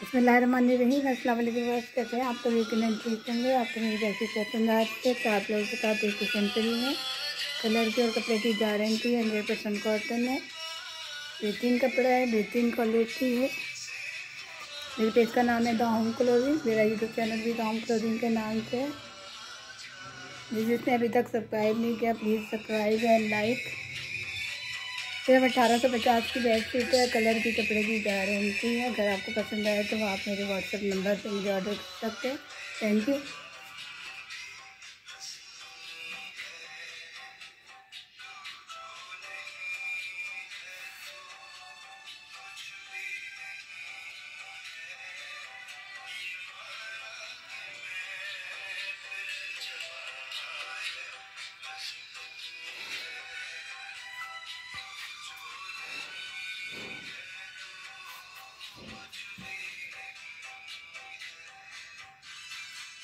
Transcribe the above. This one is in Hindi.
बिस्मिल्लाहिर्रहमानिर्रहीम। अस्सलाम वालेकुम। कैसे हैं आप? तो यकीनन ठीक होंगे। आपको मेरी ड्रेसेस पसंद आती है तो आप लोगों के साथ एक सिंपल है, कलर की और कपड़े की गारंटी है, 100% कॉटन है, बेहतरीन कपड़ा है, बेहतरीन क्वालिटी है। मेरे पेज का नाम है द होम क्लोथिंग। मेरा यूट्यूब चैनल भी द होम क्लोथिंग के नाम से है। जिसने अभी तक सब्सक्राइब नहीं किया प्लीज़ सब्सक्राइब एंड लाइक। सिर्फ 1850 की बेडशीट है, कलर की कपड़े की गारंटी है। अगर आपको पसंद आए तो आप मेरे व्हाट्सएप नंबर पर मुझे ऑर्डर कर सकते हैं। Thank you.